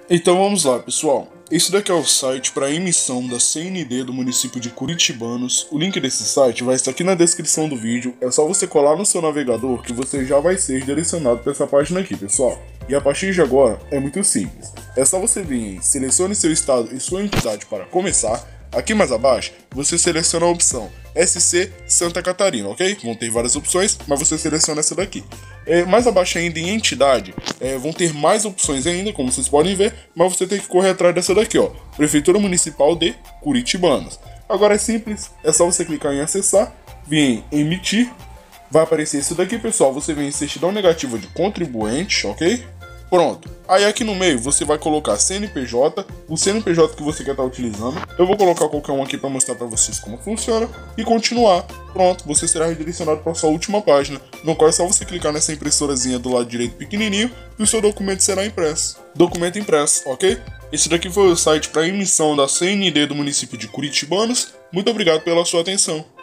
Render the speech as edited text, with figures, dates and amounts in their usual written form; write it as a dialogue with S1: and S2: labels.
S1: Então vamos lá, pessoal. Esse daqui é o site para emissão da CND do município de Curitibanos. O link desse site vai estar aqui na descrição do vídeo. É só você colar no seu navegador que você já vai ser direcionado para essa página aqui, pessoal. E a partir de agora é muito simples. É só você vir em selecione seu estado e sua entidade para começar. Aqui mais abaixo, você seleciona a opção SC Santa Catarina, ok? Vão ter várias opções, mas você seleciona essa daqui. Mais abaixo ainda em entidade, vão ter mais opções ainda, como vocês podem ver, mas você tem que correr atrás dessa daqui, ó. Prefeitura Municipal de Curitibanos. Agora é simples, é só você clicar em acessar, vir em emitir, vai aparecer isso daqui, pessoal. Você vem em certidão negativa de contribuinte, ok? Pronto. Aí aqui no meio você vai colocar CNPJ, o CNPJ que você quer estar utilizando. Eu vou colocar qualquer um aqui para mostrar para vocês como funciona e continuar. Pronto, você será redirecionado para sua última página, no qual é só você clicar nessa impressorazinha do lado direito pequenininho e o seu documento será impresso. Documento impresso, ok? Esse daqui foi o site para emissão da CND do município de Curitibanos. Muito obrigado pela sua atenção.